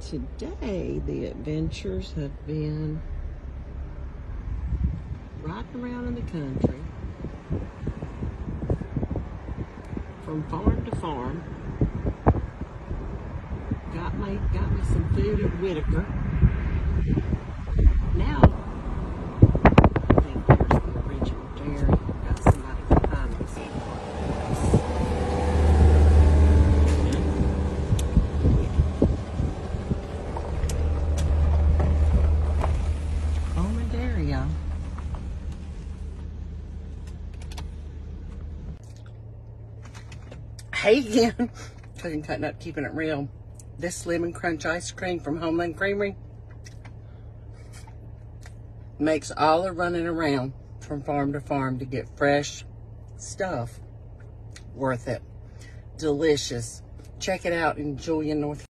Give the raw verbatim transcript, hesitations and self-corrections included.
Today, the adventures have been riding around in the country, from farm to farm. Got me, got me some food at Whitaker. Now, I think there's the original dairy. Got somebody behind me somewhere. Homeland Dairy, y'all. Hey again. Cutting, cutting up, keeping it real. This lemon crunch ice cream from Homeland Creamery makes all the running around from farm to farm to get fresh stuff worth it. Delicious. Check it out in Julian, North